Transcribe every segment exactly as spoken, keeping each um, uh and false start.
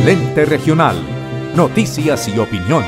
Lente Regional. Noticias y opinión.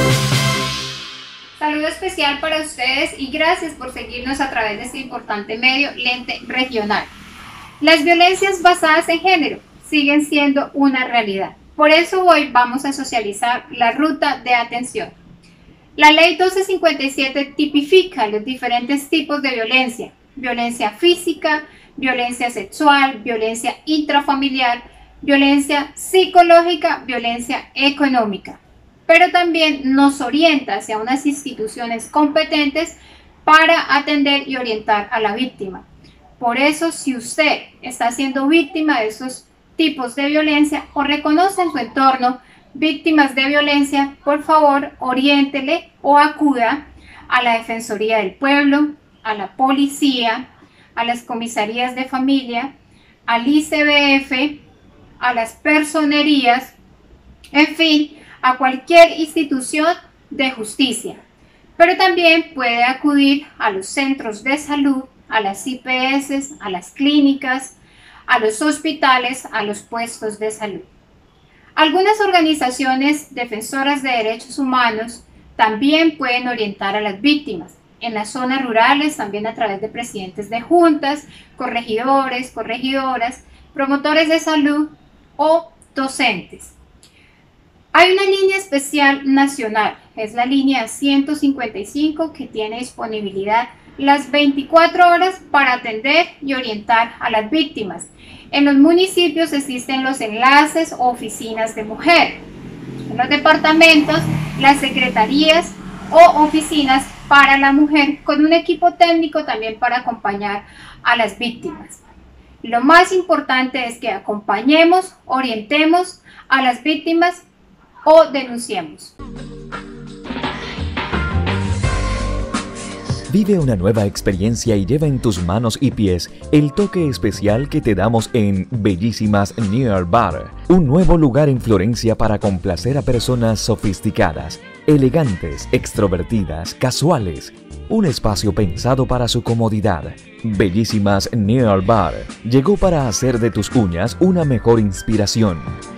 Saludo especial para ustedes y gracias por seguirnos a través de este importante medio Lente Regional. Las violencias basadas en género siguen siendo una realidad. Por eso hoy vamos a socializar la ruta de atención. La ley doce cincuenta y siete tipifica los diferentes tipos de violencia: violencia física, violencia sexual, violencia intrafamiliar, violencia psicológica, violencia económica. Pero también nos orienta hacia unas instituciones competentes para atender y orientar a la víctima. Por eso, si usted está siendo víctima de estos tipos de violencia o reconoce en su entorno víctimas de violencia, por favor, oriéntele o acuda a la Defensoría del Pueblo, a la policía, a las comisarías de familia, al I C B F, a las personerías, en fin, a cualquier institución de justicia. Pero también puede acudir a los centros de salud, a las I P S, a las clínicas, a los hospitales, a los puestos de salud. Algunas organizaciones defensoras de derechos humanos también pueden orientar a las víctimas. En las zonas rurales, también a través de presidentes de juntas, corregidores, corregidoras, promotores de salud o docentes. Hay una línea especial nacional, es la línea ciento cincuenta y cinco, que tiene disponibilidad las veinticuatro horas para atender y orientar a las víctimas. En los municipios existen los enlaces o oficinas de mujer. En los departamentos, las secretarías o oficinas para la mujer, con un equipo técnico también para acompañar a las víctimas. Lo más importante es que acompañemos, orientemos a las víctimas o denunciemos. Vive una nueva experiencia y lleva en tus manos y pies el toque especial que te damos en Bellísimas Near Bar, un nuevo lugar en Florencia para complacer a personas sofisticadas, elegantes, extrovertidas, casuales. Un espacio pensado para su comodidad. Bellísimas Near Bar llegó para hacer de tus uñas una mejor inspiración.